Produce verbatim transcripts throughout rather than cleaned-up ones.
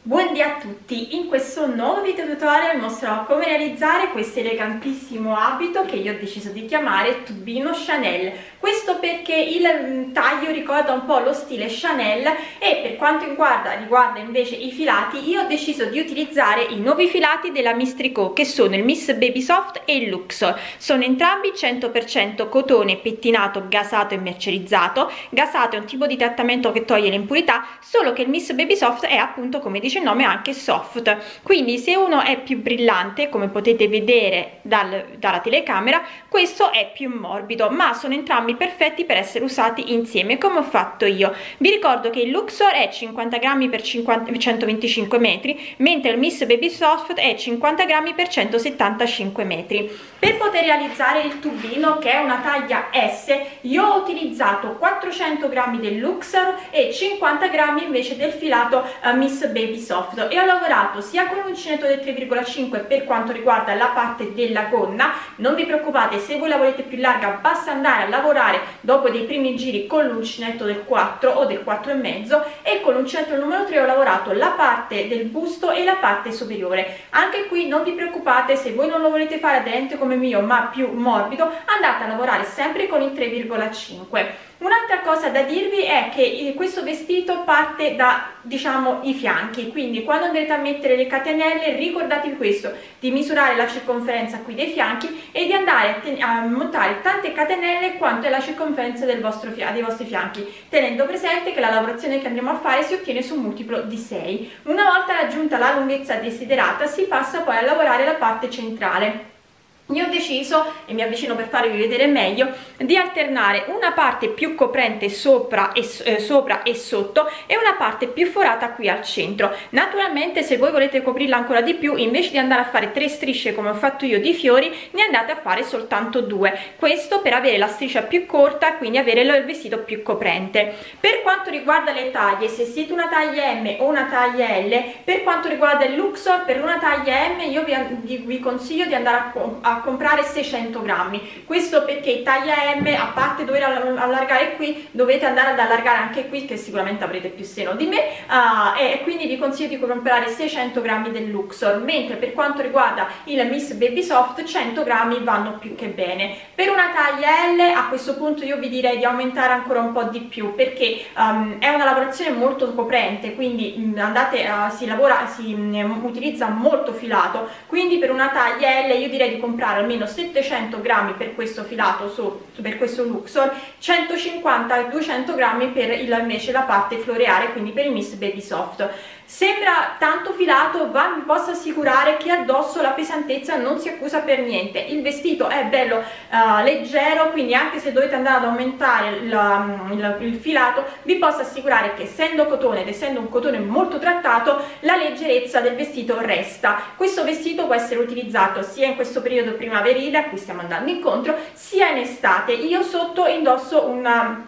Buondì a tutti, in questo nuovo video tutorial mostrerò come realizzare questo elegantissimo abito che io ho deciso di chiamare tubino Chanel. Questo perché il taglio ricorda un po' lo stile Chanel e per quanto riguarda, riguarda invece i filati, io ho deciso di utilizzare i nuovi filati della Miss Tricot che sono il Miss Baby Soft e il Luxor. Sono entrambi cento per cento cotone pettinato, gasato e mercerizzato. Gasato è un tipo di trattamento che toglie le impurità, solo che il Miss Baby Soft è appunto, come dice il nome, anche soft, quindi se uno è più brillante, come potete vedere dal, dalla telecamera, questo è più morbido, ma sono entrambi perfetti per essere usati insieme come ho fatto io. Vi ricordo che il Luxor è cinquanta grammi per centoventicinque metri, mentre il Miss Baby Soft è cinquanta grammi per centosettantacinque metri. Per poter realizzare il tubino, che è una taglia S, io ho utilizzato quattrocento grammi del Luxor e cinquanta grammi invece del filato uh, Miss Baby Soft, e ho lavorato sia con l'uncinetto del tre virgola cinque per quanto riguarda la parte della gonna. Non vi preoccupate, se voi la volete più larga basta andare a lavorare dopo dei primi giri con l'uncinetto del quattro o del quattro e mezzo, e con l'uncinetto numero tre ho lavorato la parte del busto e la parte superiore. Anche qui non vi preoccupate, se voi non lo volete fare aderente come mio ma più morbido, andate a lavorare sempre con il tre virgola cinque. Un'altra cosa da dirvi è che questo vestito parte da, diciamo, i fianchi, quindi quando andrete a mettere le catenelle ricordatevi questo, di misurare la circonferenza qui dei fianchi e di andare a, a montare tante catenelle quanto è la circonferenza del vostro fia dei vostri fianchi, tenendo presente che la lavorazione che andremo a fare si ottiene su un multiplo di sei. Una volta raggiunta la lunghezza desiderata si passa poi a lavorare la parte centrale. Io ho deciso, e mi avvicino per farvi vedere meglio, di alternare una parte più coprente sopra e, eh, sopra e sotto e una parte più forata qui al centro. Naturalmente, se voi volete coprirla ancora di più, invece di andare a fare tre strisce come ho fatto io di fiori, ne andate a fare soltanto due. Questo per avere la striscia più corta, quindi avere il vestito più coprente. Per quanto riguarda le taglie, se siete una taglia M o una taglia L, per quanto riguarda il Luxor, per una taglia M io vi, vi consiglio di andare a, a a comprare seicento grammi. Questo perché taglia M, a parte dover allargare qui, dovete andare ad allargare anche qui, che sicuramente avrete più seno di me, uh, e quindi vi consiglio di comprare seicento grammi del Luxor, mentre per quanto riguarda il Miss Baby Soft cento grammi vanno più che bene. Per una taglia L a questo punto io vi direi di aumentare ancora un po' di più, perché um, è una lavorazione molto coprente, quindi um, andate uh, si lavora, si um, utilizza molto filato, quindi per una taglia L io direi di comprare almeno settecento grammi per questo filato, su, per questo Luxor, centocinquanta duecento grammi per il, invece la parte floreale, quindi per il Miss Baby Soft. Sembra tanto filato, ma vi posso assicurare che addosso la pesantezza non si accusa per niente. Il vestito è bello uh, leggero, quindi anche se dovete andare ad aumentare la, il, il filato, vi posso assicurare che essendo cotone ed essendo un cotone molto trattato, la leggerezza del vestito resta. Questo vestito può essere utilizzato sia in questo periodo primaverile a cui stiamo andando incontro, sia in estate. Io sotto indosso una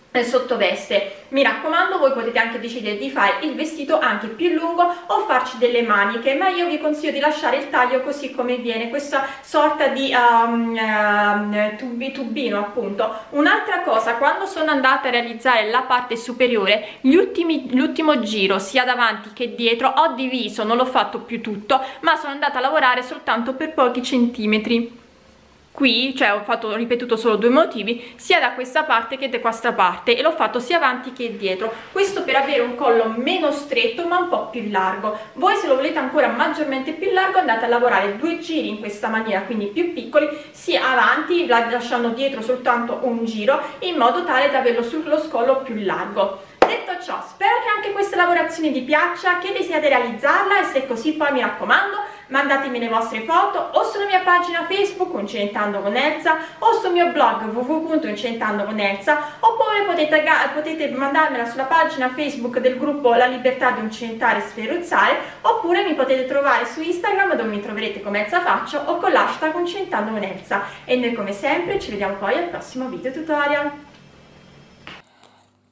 sottoveste. Mi raccomando, voi potete anche decidere di fare il vestito anche più lungo o farci delle maniche, ma io vi consiglio di lasciare il taglio così come viene, questa sorta di um, uh, tubi, tubino appunto. Un'altra cosa, quando sono andata a realizzare la parte superiore, gli ultimi, l'ultimo giro sia davanti che dietro ho diviso, non l'ho fatto più tutto, ma sono andata a lavorare soltanto per pochi centimetri. Qui, cioè ho fatto, ho ripetuto solo due motivi, sia da questa parte che da questa parte, e l'ho fatto sia avanti che dietro, questo per avere un collo meno stretto ma un po' più largo. Voi se lo volete ancora maggiormente più largo andate a lavorare due giri in questa maniera, quindi più piccoli, sia avanti lasciando dietro soltanto un giro, in modo tale da averlo sullo scollo più largo. Detto ciò, spero che anche questa lavorazione vi piaccia, che desiderate realizzarla, e se così poi mi raccomando mandatemi le vostre foto o sulla mia pagina Facebook Uncinetando con Elsa o sul mio blog w w w punto uncinetando con Elsa, oppure potete, potete mandarmela sulla pagina Facebook del gruppo La Libertà di Uncinettare e Sferruzzare, oppure mi potete trovare su Instagram dove mi troverete come Elsa Faccio o con l'hashtag Uncinetando con Elsa. E noi come sempre ci vediamo poi al prossimo video tutorial.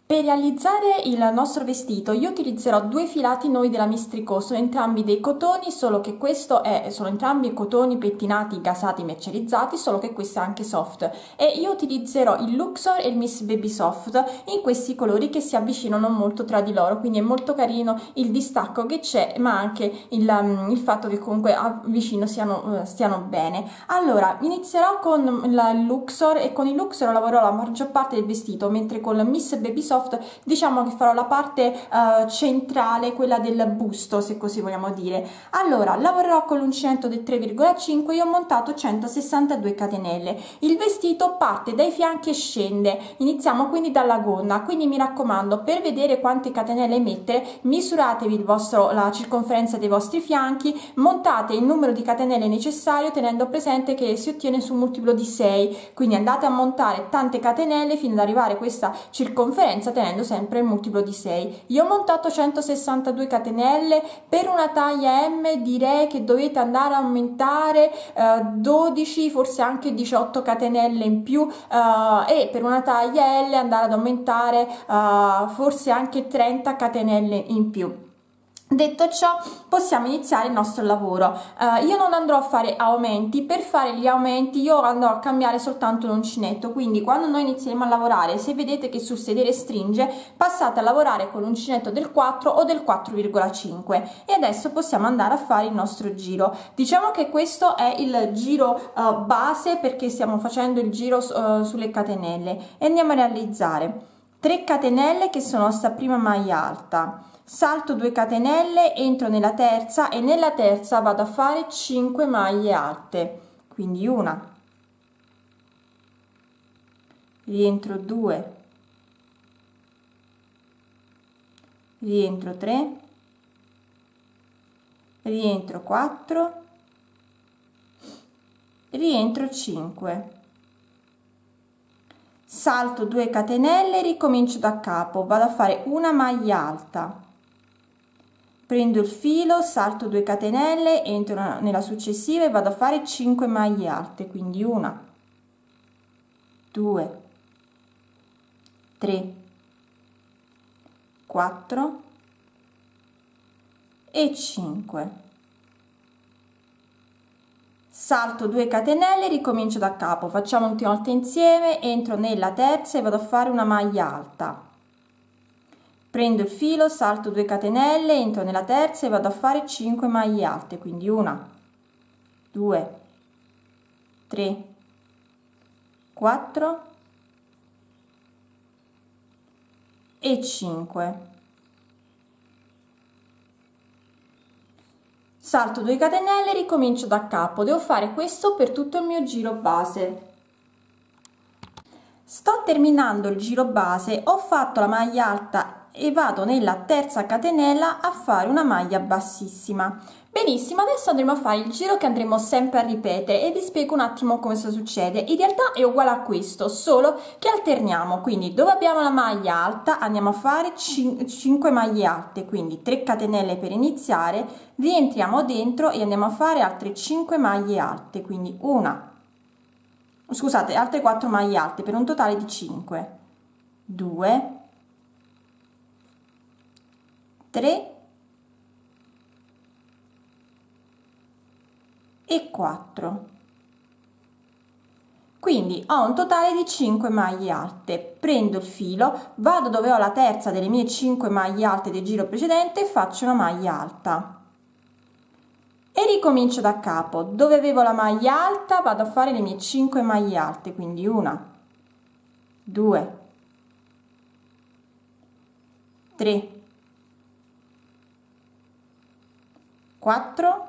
Per realizzare il nostro vestito io utilizzerò due filati noi della Mistrico, sono entrambi dei cotoni, solo che questo è, sono entrambi cotoni pettinati, gasati, mercerizzati, solo che questo è anche soft, e io utilizzerò il Luxor e il Miss Baby Soft in questi colori che si avvicinano molto tra di loro, quindi è molto carino il distacco che c'è, ma anche il, il fatto che comunque vicino siano, stiano bene. Allora inizierò con il Luxor, e con il Luxor lavorerò la maggior parte del vestito, mentre con il Miss Baby Soft diciamo che farò la parte uh, centrale, quella del busto, se così vogliamo dire. Allora lavorerò con l'uncinetto del tre virgola cinque, io ho montato centosessantadue catenelle, il vestito parte dai fianchi e scende, iniziamo quindi dalla gonna, quindi mi raccomando, per vedere quante catenelle mettere misuratevi il vostro, la circonferenza dei vostri fianchi, montate il numero di catenelle necessario tenendo presente che si ottiene su un multiplo di sei, quindi andate a montare tante catenelle fino ad arrivare a questa circonferenza tenendo sempre il multiplo di sei. Io ho montato centosessantadue catenelle, per una taglia M direi che dovete andare a aumentare eh, dodici, forse anche diciotto catenelle in più, eh, e per una taglia L andare ad aumentare eh, forse anche trenta catenelle in più. Detto ciò, possiamo iniziare il nostro lavoro. Uh, io non andrò a fare aumenti, per fare gli aumenti io andrò a cambiare soltanto l'uncinetto, quindi quando noi inizieremo a lavorare, se vedete che sul sedere stringe, passate a lavorare con l'uncinetto del quattro o del quattro virgola cinque, e adesso possiamo andare a fare il nostro giro. Diciamo che questo è il giro uh, base, perché stiamo facendo il giro uh, sulle catenelle, e andiamo a realizzare tre catenelle che sono sta prima maglia alta, salto due catenelle, entro nella terza e nella terza vado a fare cinque maglie alte, quindi una, rientro due, rientro tre, rientro quattro, rientro cinque, salto due catenelle, ricomincio da capo, vado a fare una maglia alta, prendo il filo, salto due catenelle, entro nella successiva e vado a fare cinque maglie alte, quindi una, due, tre, quattro e cinque. Salto due catenelle, ricomincio da capo, facciamo un'ultima volta insieme, entro nella terza e vado a fare una maglia alta, prendo il filo, salto due catenelle, entro nella terza e vado a fare cinque maglie alte, quindi una, due, tre, quattro e cinque. Salto due catenelle, ricomincio da capo. Devo fare questo per tutto il mio giro base. Sto terminando il giro base, ho fatto la maglia alta e vado nella terza catenella a fare una maglia bassissima. Benissimo, adesso andremo a fare il giro che andremo sempre a ripetere, e vi spiego un attimo come succede. In realtà è uguale a questo, solo che alterniamo, quindi dove abbiamo la maglia alta andiamo a fare cinque maglie alte, quindi tre catenelle per iniziare, rientriamo dentro e andiamo a fare altre cinque maglie alte, quindi una, scusate, altre quattro maglie alte per un totale di cinque, due, tre e quattro. Quindi ho un totale di cinque maglie alte, prendo il filo, vado dove ho la terza delle mie cinque maglie alte del giro precedente e faccio una maglia alta e ricomincio da capo. Dove avevo la maglia alta vado a fare le mie cinque maglie alte, quindi una, due, tre, quattro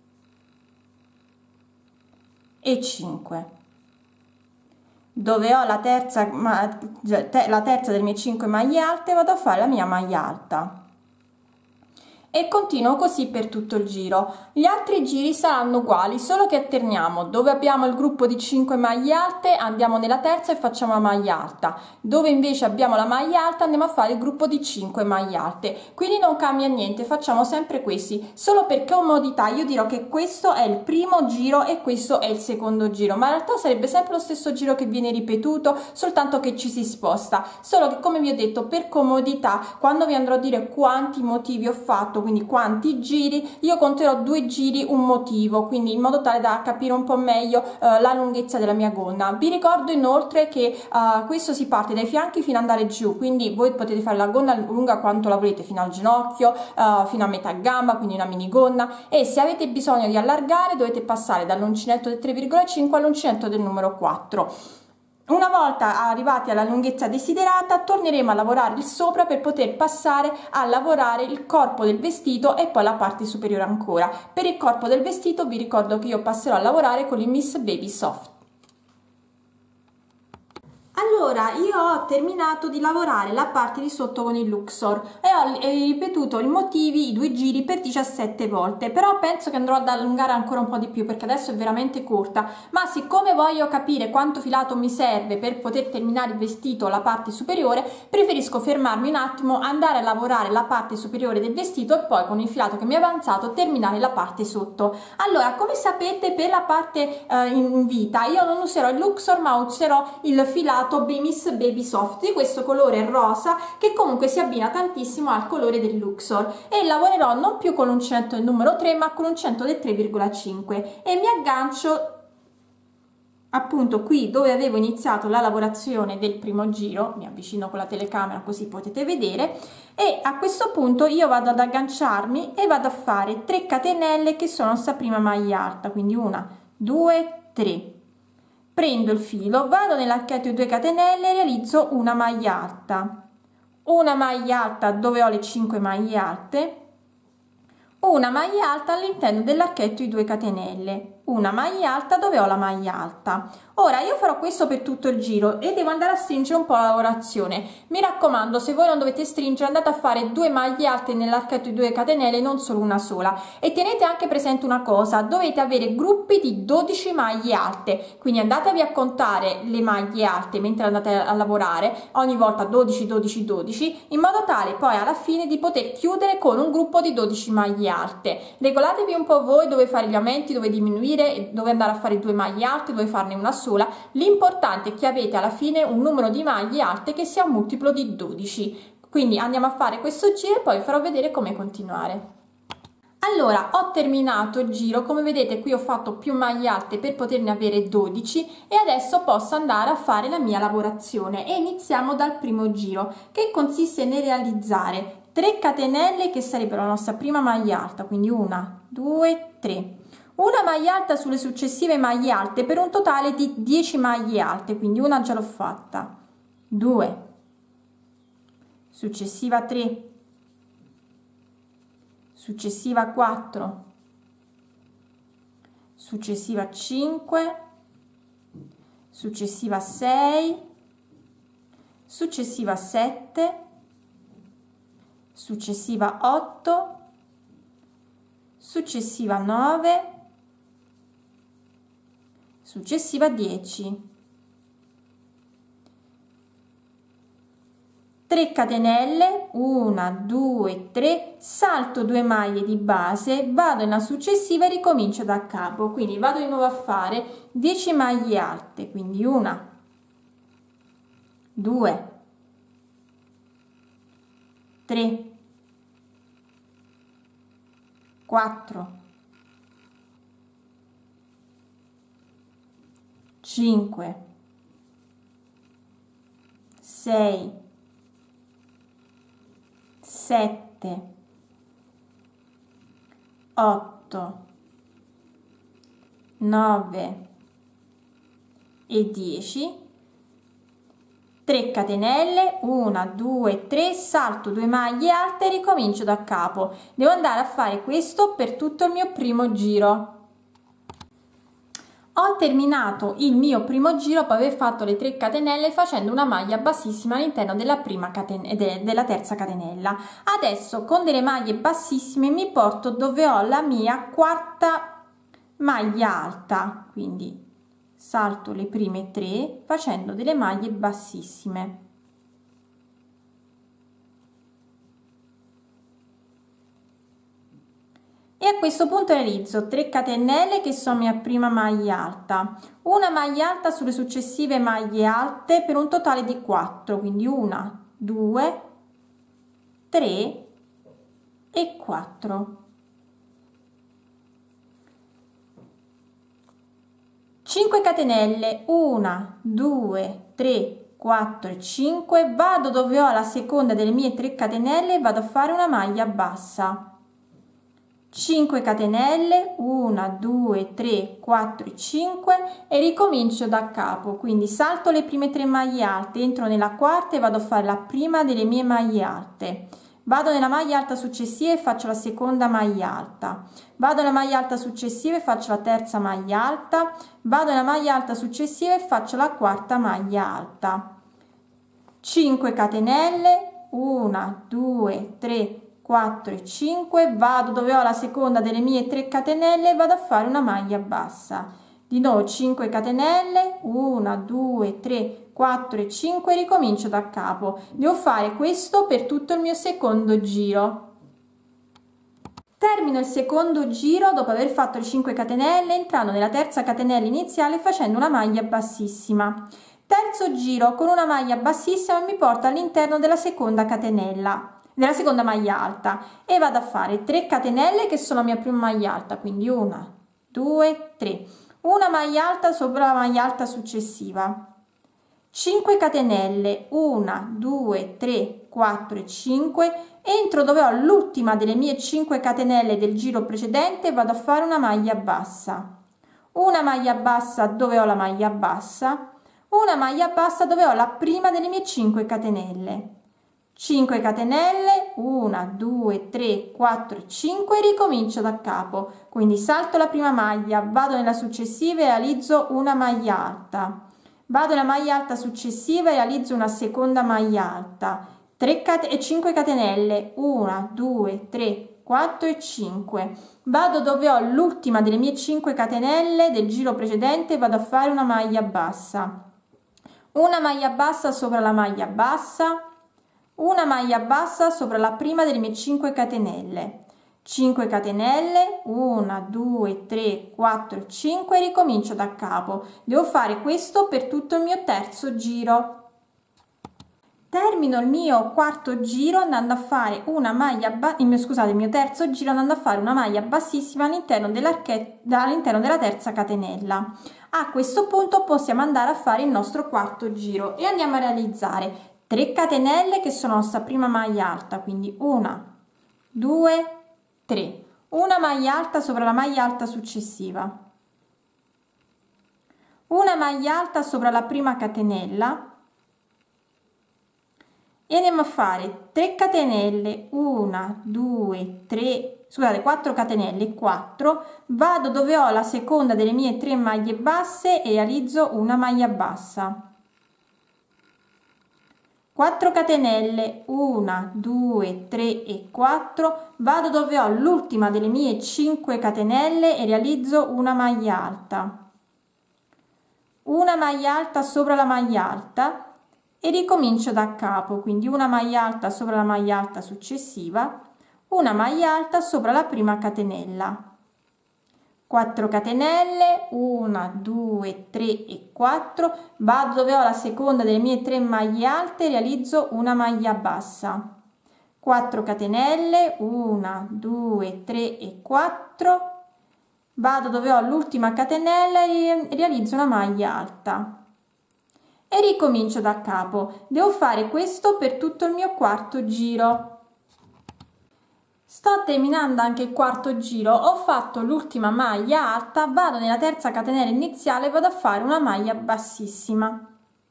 e cinque. Dove ho la terza, la terza delle mie cinque maglie alte vado a fare la mia maglia alta e continuo così per tutto il giro. Gli altri giri saranno uguali, solo che alterniamo. Dove abbiamo il gruppo di cinque maglie alte andiamo nella terza e facciamo la maglia alta, dove invece abbiamo la maglia alta andiamo a fare il gruppo di cinque maglie alte, quindi non cambia niente, facciamo sempre questi. Solo per comodità io dirò che questo è il primo giro e questo è il secondo giro, ma in realtà sarebbe sempre lo stesso giro che viene ripetuto, soltanto che ci si sposta. Solo che, come vi ho detto, per comodità, quando vi andrò a dire quanti motivi ho fatto, quindi quanti giri, io conterò due giri un motivo, quindi in modo tale da capire un po' meglio eh, la lunghezza della mia gonna. Vi ricordo inoltre che eh, questo si parte dai fianchi fino ad andare giù, quindi voi potete fare la gonna lunga quanto la volete, fino al ginocchio, eh, fino a metà gamba, quindi una minigonna, e se avete bisogno di allargare dovete passare dall'uncinetto del tre virgola cinque all'uncinetto del numero quattro. Una volta arrivati alla lunghezza desiderata torneremo a lavorare il sopra per poter passare a lavorare il corpo del vestito e poi la parte superiore ancora. Per il corpo del vestito vi ricordo che io passerò a lavorare con il Miss Baby Soft. Allora, io ho terminato di lavorare la parte di sotto con il Luxor e ho ripetuto i motivi, i due giri per diciassette volte, però penso che andrò ad allungare ancora un po' di più perché adesso è veramente corta, ma siccome voglio capire quanto filato mi serve per poter terminare il vestito, la parte superiore, preferisco fermarmi un attimo, andare a lavorare la parte superiore del vestito e poi con il filato che mi è avanzato terminare la parte sotto. Allora, come sapete, per la parte eh, in vita io non userò il Luxor ma userò il filato Miss Baby Soft di questo colore rosa che comunque si abbina tantissimo al colore del Luxor, e lavorerò non più con l'uncinetto del numero tre ma con l'uncinetto del tre virgola cinque e mi aggancio appunto qui dove avevo iniziato la lavorazione del primo giro. Mi avvicino con la telecamera così potete vedere, e a questo punto io vado ad agganciarmi e vado a fare tre catenelle che sono sta prima maglia alta, quindi una, due, tre. Prendo il filo, vado nell'archetto di due catenelle e realizzo una maglia alta, una maglia alta dove ho le cinque maglie alte, una maglia alta all'interno dell'archetto di due catenelle, una maglia alta dove ho la maglia alta. Ora io farò questo per tutto il giro e devo andare a stringere un po' la lavorazione. Mi raccomando, se voi non dovete stringere, andate a fare due maglie alte nell'archetto di due catenelle, non solo una sola. E tenete anche presente una cosa: dovete avere gruppi di dodici maglie alte, quindi andatevi a contare le maglie alte mentre andate a lavorare, ogni volta dodici dodici dodici, in modo tale poi alla fine di poter chiudere con un gruppo di dodici maglie alte. Regolatevi un po' voi dove fare gli aumenti, dove diminuire, dove andare a fare due maglie alte, dove farne una sola. L'importante è che avete alla fine un numero di maglie alte che sia un multiplo di dodici. Quindi andiamo a fare questo giro e poi vi farò vedere come continuare. Allora, ho terminato il giro, come vedete qui ho fatto più maglie alte per poterne avere dodici e adesso posso andare a fare la mia lavorazione. E iniziamo dal primo giro, che consiste nel realizzare tre catenelle che sarebbero la nostra prima maglia alta, quindi una, due, tre. Una maglia alta sulle successive maglie alte per un totale di dieci maglie alte, quindi una già l'ho fatta, due, successiva tre, successiva quattro, successiva cinque, successiva sei, successiva sette, successiva otto, successiva nove, successiva dieci, tre catenelle, una, due, tre, salto due maglie di base, vado nella successiva e ricomincio da capo. Quindi vado di nuovo a fare dieci maglie alte, quindi una, due, tre, quattro, cinque, sei, sette, otto, nove e dieci, tre catenelle, una, due, tre, salto due maglie alte e ricomincio da capo. Devo andare a fare questo per tutto il mio primo giro. Ho terminato il mio primo giro dopo aver fatto le tre catenelle facendo una maglia bassissima all'interno della prima catenella, della terza catenella. Adesso con delle maglie bassissime mi porto dove ho la mia quarta maglia alta, quindi salto le prime tre facendo delle maglie bassissime. E a questo punto realizzo tre catenelle che sono mia prima maglia alta, una maglia alta sulle successive maglie alte per un totale di quattro, quindi una, due, tre e quattro. cinque catenelle, uno, due, tre, quattro e cinque, vado dove ho la seconda delle mie tre catenelle e vado a fare una maglia bassa. cinque catenelle, uno, due, tre, quattro e cinque e ricomincio da capo, quindi salto le prime tre maglie alte, entro nella quarta e vado a fare la prima delle mie maglie alte. Vado nella maglia alta successiva e faccio la seconda maglia alta, vado nella maglia alta successiva e faccio la terza maglia alta, vado nella maglia alta successiva e faccio la quarta maglia alta. cinque catenelle, uno, due, tre, quattro e cinque, vado dove ho la seconda delle mie tre catenelle e vado a fare una maglia bassa. Di nuovo cinque catenelle, uno, due, tre, quattro e cinque, ricomincio da capo. Devo fare questo per tutto il mio secondo giro. Termino il secondo giro dopo aver fatto le cinque catenelle entrando nella terza catenella iniziale facendo una maglia bassissima. Terzo giro con una maglia bassissima mi porta all'interno della seconda catenella, della seconda maglia alta e vado a fare tre catenelle che sono la mia prima maglia alta, quindi una, due, tre, una maglia alta sopra la maglia alta successiva, cinque catenelle, uno, due, tre, quattro e cinque, entro dove ho l'ultima delle mie cinque catenelle del giro precedente e vado a fare una maglia bassa, una maglia bassa dove ho la maglia bassa, una maglia bassa dove ho la prima delle mie cinque catenelle, cinque catenelle, uno, due, tre, quattro e cinque, ricomincio da capo, quindi salto la prima maglia, vado nella successiva e realizzo una maglia alta, vado nella maglia alta successiva e realizzo una seconda maglia alta, tre e cinque catenelle, uno, due, tre, quattro e cinque, vado dove ho l'ultima delle mie cinque catenelle del giro precedente e vado a fare una maglia bassa, una maglia bassa sopra la maglia bassa, una maglia bassa sopra la prima delle mie cinque catenelle, cinque catenelle, uno, due, tre, quattro e cinque, ricomincio da capo. Devo fare questo per tutto il mio terzo giro. Termino il mio quarto giro andando a fare una maglia il mio scusate il mio terzo giro andando a fare una maglia bassissima all'interno dell'archetto all'interno della terza catenella. A questo punto possiamo andare a fare il nostro quarto giro e andiamo a realizzare tre catenelle che sono la nostra prima maglia alta, quindi una, due, tre, una maglia alta sopra la maglia alta successiva, una maglia alta sopra la prima catenella e andiamo a fare tre catenelle, uno, due, tre, scusate, quattro catenelle, quattro, vado dove ho la seconda delle mie tre maglie basse e realizzo una maglia bassa, quattro catenelle, uno, due, tre e quattro, vado dove ho l'ultima delle mie cinque catenelle e realizzo una maglia alta, una maglia alta sopra la maglia alta e ricomincio da capo, quindi una maglia alta sopra la maglia alta successiva, una maglia alta sopra la prima catenella, quattro catenelle, uno, due, tre e quattro, vado dove ho la seconda delle mie tre maglie alte e realizzo una maglia bassa, quattro catenelle, uno, due, tre e quattro, vado dove ho l'ultima catenella e realizzo una maglia alta e ricomincio da capo. Devo fare questo per tutto il mio quarto giro. Sto terminando anche il quarto giro, ho fatto l'ultima maglia alta, vado nella terza catenella iniziale e vado a fare una maglia bassissima.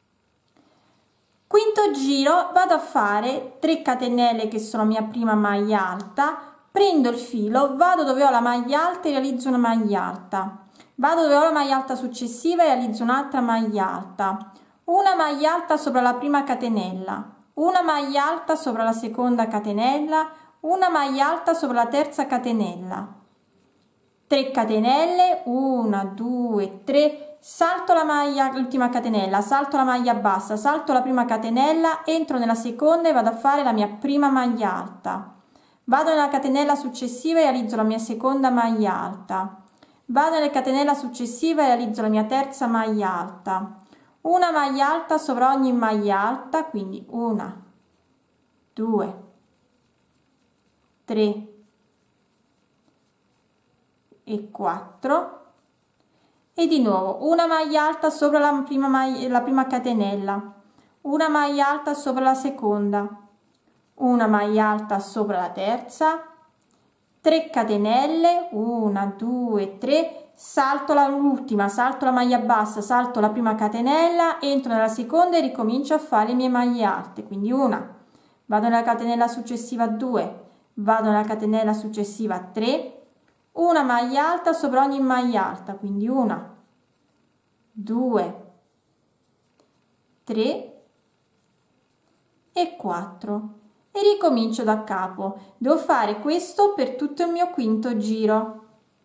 Quinto giro, vado a fare tre catenelle che sono mia prima maglia alta, prendo il filo, vado dove ho la maglia alta e realizzo una maglia alta, vado dove ho la maglia alta successiva e realizzo un'altra maglia alta, una maglia alta sopra la prima catenella, una maglia alta sopra la seconda catenella, una maglia alta sopra la terza catenella, tre catenelle, una, due, tre, salto la maglia, l'ultima catenella, salto la maglia bassa, salto la prima catenella, entro nella seconda e vado a fare la mia prima maglia alta, vado nella catenella successiva e realizzo la mia seconda maglia alta, vado nella catenella successiva e realizzo la mia terza maglia alta, una maglia alta sopra ogni maglia alta, quindi una, due, tre e quattro, e di nuovo una maglia alta sopra la prima maglia, la prima catenella, una maglia alta sopra la seconda, una maglia alta sopra la terza, tre catenelle, una, due, tre, salto l'ultima, salto la maglia bassa, salto la prima catenella, entro nella seconda e ricomincio a fare le mie maglie alte, quindi una, vado nella catenella successiva due, vado nella catenella successiva tre, una maglia alta sopra ogni maglia alta, quindi una, due, tre e quattro, e ricomincio da capo. Devo fare questo per tutto il mio quinto giro.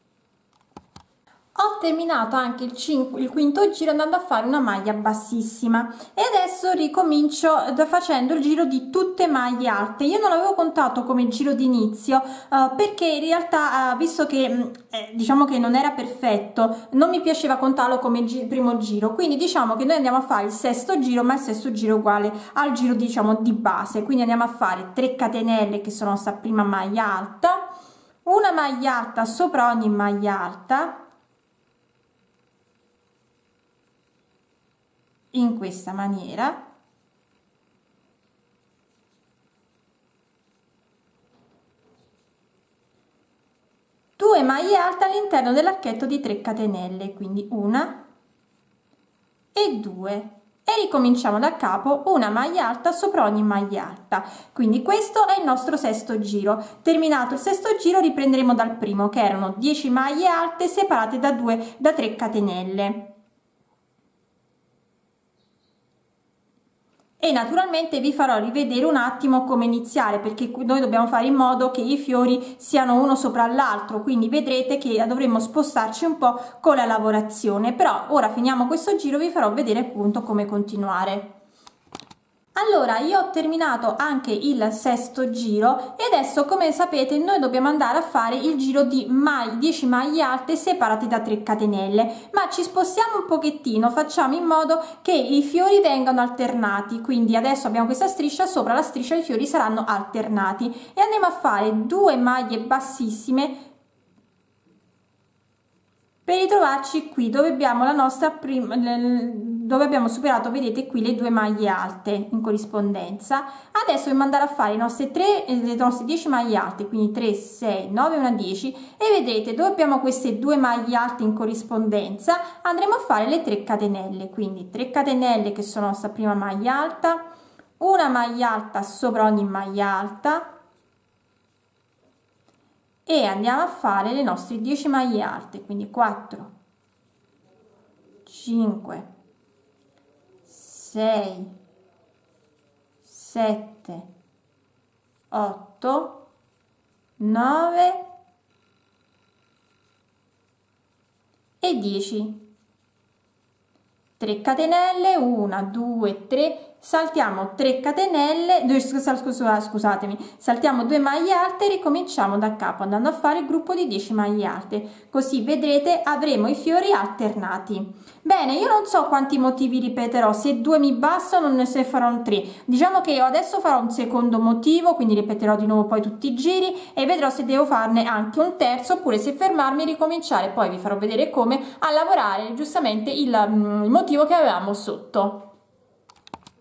Ho terminato anche il, il quinto giro andando a fare una maglia bassissima e adesso ricomincio da facendo il giro di tutte maglie alte. Io non l'avevo contato come giro d'inizio uh, perché in realtà uh, visto che eh, diciamo che non era perfetto, non mi piaceva contarlo come gi primo giro, quindi diciamo che noi andiamo a fare il sesto giro, ma il sesto giro è uguale al giro diciamo di base, quindi andiamo a fare tre catenelle che sono sta prima maglia alta, una maglia alta sopra ogni maglia alta, in questa maniera, due maglie alte all'interno dell'archetto di tre catenelle, quindi una e due, e ricominciamo da capo, una maglia alta sopra ogni maglia alta. Quindi questo è il nostro sesto giro. Terminato il sesto giro riprenderemo dal primo, che erano dieci maglie alte separate da due da tre catenelle. E naturalmente vi farò rivedere un attimo come iniziare, perché noi dobbiamo fare in modo che i fiori siano uno sopra l'altro, quindi vedrete che dovremo spostarci un po' con la lavorazione. Però ora finiamo questo giro, vi farò vedere appunto come continuare. Allora, io ho terminato anche il sesto giro e adesso, come sapete, noi dobbiamo andare a fare il giro di maglie, dieci maglie alte separate da tre catenelle, ma ci spostiamo un pochettino, facciamo in modo che i fiori vengano alternati. Quindi adesso abbiamo questa striscia, sopra la striscia i fiori saranno alternati e andiamo a fare due maglie bassissime per ritrovarci qui dove abbiamo la nostra prima, dove abbiamo superato, vedete qui, le due maglie alte in corrispondenza. Adesso dobbiamo andare a fare i nostri tre, le nostre dieci maglie alte, quindi tre, sei, nove, una, dieci, e vedete dove abbiamo queste due maglie alte in corrispondenza andremo a fare le tre catenelle, quindi tre catenelle che sono la nostra prima maglia alta, una maglia alta sopra ogni maglia alta, e andiamo a fare le nostre dieci maglie alte, quindi quattro, cinque, sei, sette, otto, nove e dieci. tre catenelle, una, due, tre, saltiamo tre catenelle, scusatemi, saltiamo due maglie alte e ricominciamo da capo andando a fare il gruppo di dieci maglie alte, così vedrete avremo i fiori alternati. Bene, io non so quanti motivi ripeterò, se due mi bastano, ne se farò tre. Diciamo che io adesso farò un secondo motivo, quindi ripeterò di nuovo poi tutti i giri e vedrò se devo farne anche un terzo oppure se fermarmi e ricominciare. Poi vi farò vedere come a lavorare giustamente il, il motivo che avevamo sotto.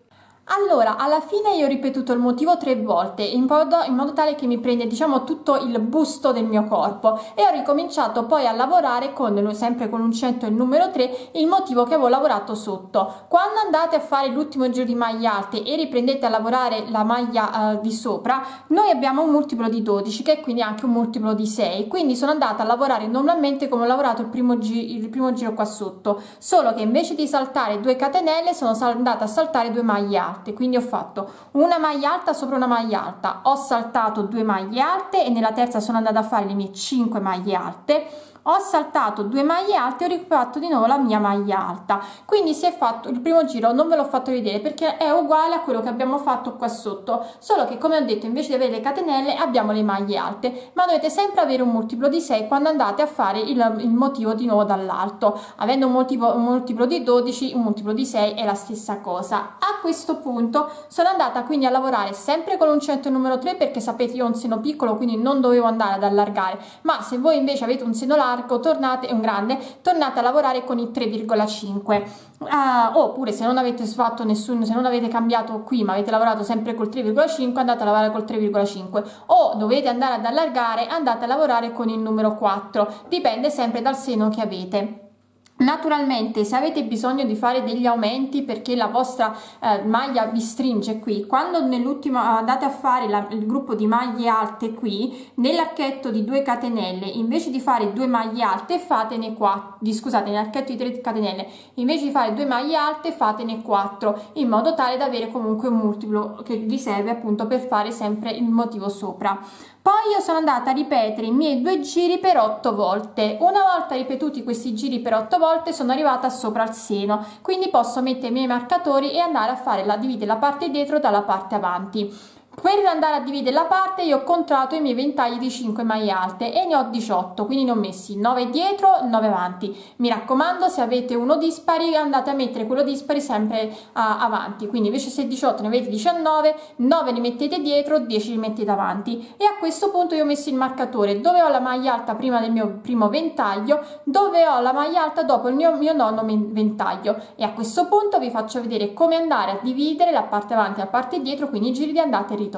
Allora, alla fine io ho ripetuto il motivo tre volte in modo, in modo tale che mi prende, diciamo, tutto il busto del mio corpo, e ho ricominciato poi a lavorare con, sempre con l'uncinetto il numero tre, il motivo che avevo lavorato sotto. Quando andate a fare l'ultimo giro di maglie alte e riprendete a lavorare la maglia eh, di sopra, noi abbiamo un multiplo di dodici, che è quindi anche un multiplo di sei, quindi sono andata a lavorare normalmente come ho lavorato il primo, gi il primo giro qua sotto, solo che invece di saltare due catenelle sono andata a saltare due maglie alte. Quindi ho fatto una maglia alta sopra una maglia alta, ho saltato due maglie alte e nella terza sono andata a fare le mie cinque maglie alte, ho saltato due maglie alte e ho rifatto di nuovo la mia maglia alta. Quindi si è fatto il primo giro, non ve l'ho fatto vedere perché è uguale a quello che abbiamo fatto qua sotto, solo che, come ho detto, invece di avere le catenelle abbiamo le maglie alte, ma dovete sempre avere un multiplo di sei quando andate a fare il, il motivo di nuovo dall'alto. Avendo un multiplo, un multiplo di dodici, un multiplo di sei è la stessa cosa. A questo punto sono andata quindi a lavorare sempre con l'uncinetto numero tre, perché sapete io ho un seno piccolo, quindi non dovevo andare ad allargare, ma se voi invece avete un seno largo, tornate, un grande, tornate a lavorare con il tre virgola cinque. Uh, oppure se non avete fatto nessuno, se non avete cambiato qui ma avete lavorato sempre col tre virgola cinque, andate a lavorare col tre virgola cinque, o dovete andare ad allargare, andate a lavorare con il numero quattro, dipende sempre dal seno che avete. Naturalmente, se avete bisogno di fare degli aumenti perché la vostra eh, maglia vi stringe qui, quando nell'ultimo andate a fare la, il gruppo di maglie alte qui, nell'archetto di due catenelle, invece di fare due maglie alte fatene quattro, di, scusate, nell'archetto di tre catenelle, invece di fare due maglie alte fatene quattro, in modo tale da avere comunque un multiplo che vi serve appunto per fare sempre il motivo sopra. Poi io sono andata a ripetere i miei due giri per otto volte. Una volta ripetuti questi giri per otto volte sono arrivata sopra il seno, quindi posso mettere i miei marcatori e andare a fare la dividere la parte dietro dalla parte avanti. Per andare a dividere la parte io ho contato i miei ventagli di cinque maglie alte e ne ho diciotto, quindi ne ho messi nove dietro, nove avanti. Mi raccomando, se avete uno dispari andate a mettere quello dispari sempre uh, avanti, quindi invece se diciotto ne avete diciannove, nove li mettete dietro, dieci li mettete avanti. E a questo punto io ho messo il marcatore dove ho la maglia alta prima del mio primo ventaglio, dove ho la maglia alta dopo il mio, mio nono ventaglio, e a questo punto vi faccio vedere come andare a dividere la parte avanti e la parte dietro, quindi i giri di andata e ritorno.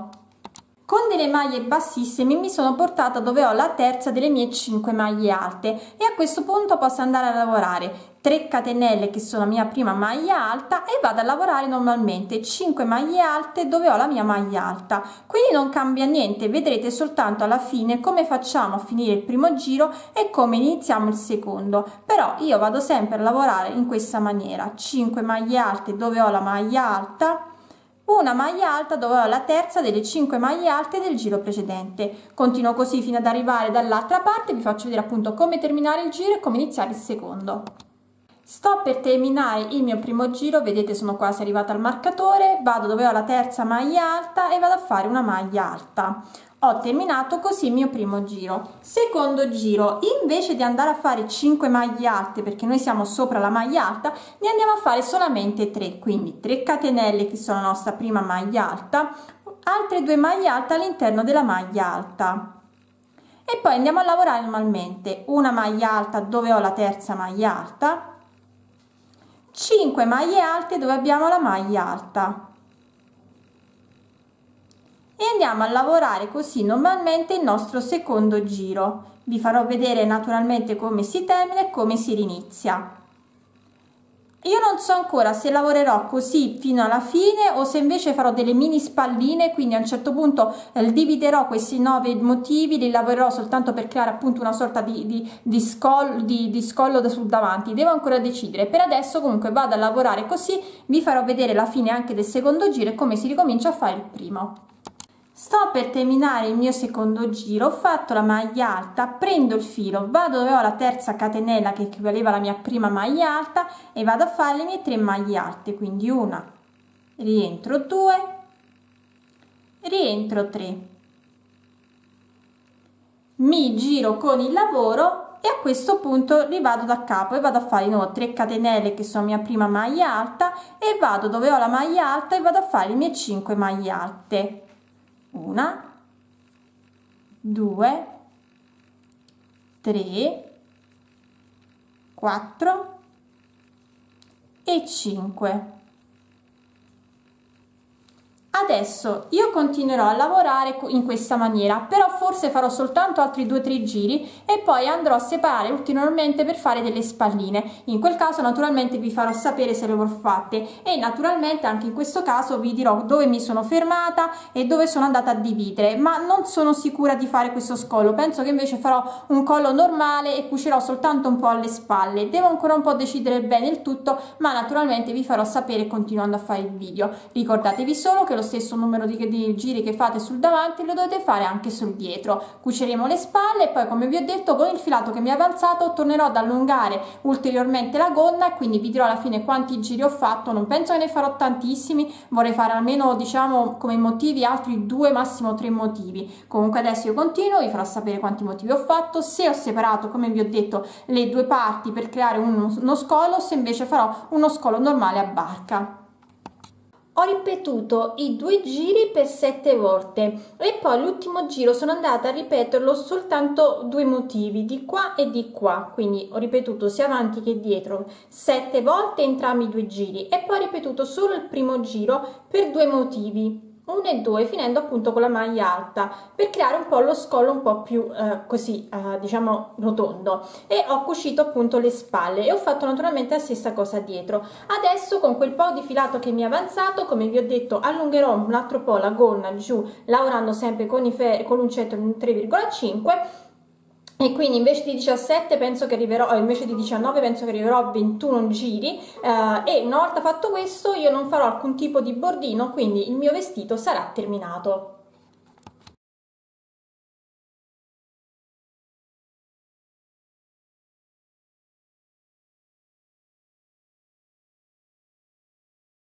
Con delle maglie bassissime mi sono portata dove ho la terza delle mie cinque maglie alte, e a questo punto posso andare a lavorare tre catenelle che sono la mia prima maglia alta e vado a lavorare normalmente cinque maglie alte dove ho la mia maglia alta, quindi non cambia niente, vedrete soltanto alla fine come facciamo a finire il primo giro e come iniziamo il secondo. Però io vado sempre a lavorare in questa maniera: cinque maglie alte dove ho la maglia alta, una maglia alta dove ho la terza delle cinque maglie alte del giro precedente. Continuo così fino ad arrivare dall'altra parte, vi faccio vedere appunto come terminare il giro e come iniziare il secondo. Sto per terminare il mio primo giro, vedete sono quasi arrivata al marcatore, vado dove ho la terza maglia alta e vado a fare una maglia alta. Ho terminato così il mio primo giro. Secondo giro, invece di andare a fare cinque maglie alte, perché noi siamo sopra la maglia alta, ne andiamo a fare solamente tre, quindi tre catenelle che sono la nostra prima maglia alta, altre due maglie alte all'interno della maglia alta, e poi andiamo a lavorare normalmente una maglia alta dove ho la terza maglia alta, cinque maglie alte dove abbiamo la maglia alta, e andiamo a lavorare così normalmente il nostro secondo giro. Vi farò vedere naturalmente come si termina e come si rinizia. Io non so ancora se lavorerò così fino alla fine o se invece farò delle mini spalline, quindi a un certo punto eh, dividerò questi nove motivi, li lavorerò soltanto per creare appunto una sorta di, di, di, scol, di, di scollo sul davanti. Devo ancora decidere. Per adesso comunque vado a lavorare così, vi farò vedere la fine anche del secondo giro e come si ricomincia a fare il primo. Sto per terminare il mio secondo giro, ho fatto la maglia alta, prendo il filo, vado dove ho la terza catenella che equivaleva alla mia prima maglia alta e vado a fare le mie tre maglie alte, quindi una, rientro due, rientro tre, mi giro con il lavoro e a questo punto rivado da capo e vado a fare di nuovo tre catenelle che sono la mia prima maglia alta e vado dove ho la maglia alta e vado a fare le mie cinque maglie alte. Una, due, tre, quattro e cinque. Adesso io continuerò a lavorare in questa maniera, però forse farò soltanto altri due o tre giri e poi andrò a separare ulteriormente per fare delle spalline. In quel caso naturalmente vi farò sapere se le avrò fatte e naturalmente anche in questo caso vi dirò dove mi sono fermata e dove sono andata a dividere, ma non sono sicura di fare questo scollo. Penso che invece farò un collo normale e cucirò soltanto un po' alle spalle. Devo ancora un po' decidere bene il tutto, ma naturalmente vi farò sapere continuando a fare il video. Ricordatevi solo che lo stesso numero di, di giri che fate sul davanti lo dovete fare anche sul dietro. Cuceremo le spalle e poi, come vi ho detto, con il filato che mi è avanzato tornerò ad allungare ulteriormente la gonna e quindi vi dirò alla fine quanti giri ho fatto. Non penso che ne farò tantissimi, vorrei fare almeno, diciamo, come motivi altri due, massimo tre motivi. Comunque adesso io continuo, vi farò sapere quanti motivi ho fatto, se ho separato, come vi ho detto, le due parti per creare uno, uno scolo, se invece farò uno scolo normale a barca. Ho ripetuto i due giri per sette volte e poi l'ultimo giro sono andata a ripeterlo soltanto due motivi, di qua e di qua, quindi ho ripetuto sia avanti che dietro sette volte entrambi i due giri e poi ho ripetuto solo il primo giro per due motivi, uno e due, finendo appunto con la maglia alta per creare un po' lo scollo un po' più eh, così eh, diciamo rotondo, e ho cucito appunto le spalle e ho fatto naturalmente la stessa cosa dietro. Adesso con quel po' di filato che mi è avanzato, come vi ho detto, allungherò un altro po' la gonna giù, lavorando sempre con, i con l'uncinetto in tre virgola cinque, e quindi invece di diciassette penso che arriverò, invece di diciannove penso che arriverò a ventuno giri, eh, e una volta fatto questo io non farò alcun tipo di bordino, quindi il mio vestito sarà terminato.